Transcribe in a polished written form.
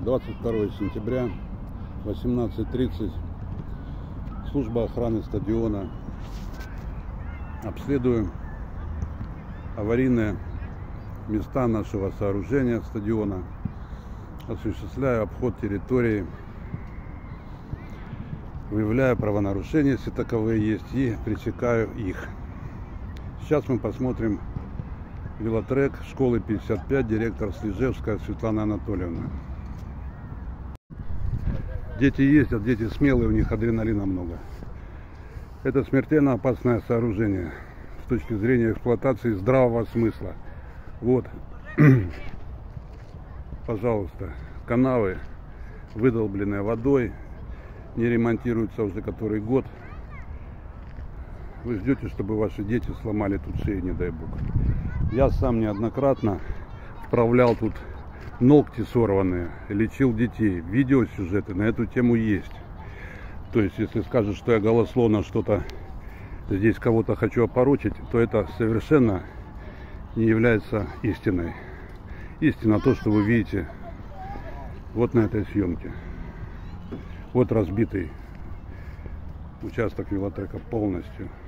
22 сентября, 18:30. Служба охраны стадиона. Обследуем аварийные места нашего сооружения стадиона. Осуществляю обход территории. Выявляю правонарушения, если таковые есть, и пресекаю их. Сейчас мы посмотрим велотрек школы 55, директор Слижевская Светлана Анатольевна. Дети ездят, дети смелые, у них адреналина много. Это смертельно опасное сооружение с точки зрения эксплуатации здравого смысла. Вот, пожалуйста, канавы, выдолбленные водой, не ремонтируются уже который год. Вы ждете, чтобы ваши дети сломали тут шеи, не дай бог. Я сам неоднократно вправлял тут ногти сорванные, лечил детей. Видеосюжеты на эту тему есть. То есть, если скажешь, что я голословно что-то здесь кого-то хочу опорочить, то это совершенно не является истиной. Истина то, что вы видите вот на этой съемке. Вот разбитый участок велотрека полностью.